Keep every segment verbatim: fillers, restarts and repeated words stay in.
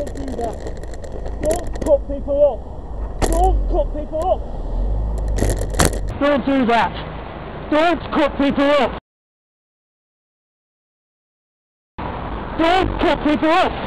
Don't do that. Don't cut people up. Don't cut people up. Don't do that. Don't cut people up. Don't cut people up.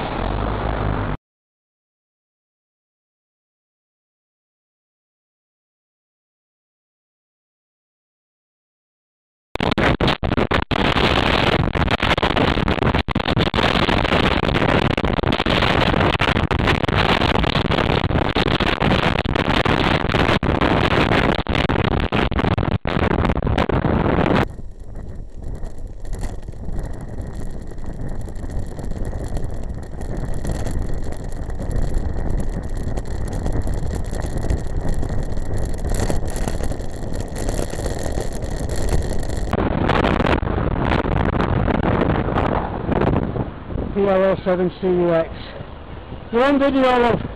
P L oh seven C U X. You're on video, love.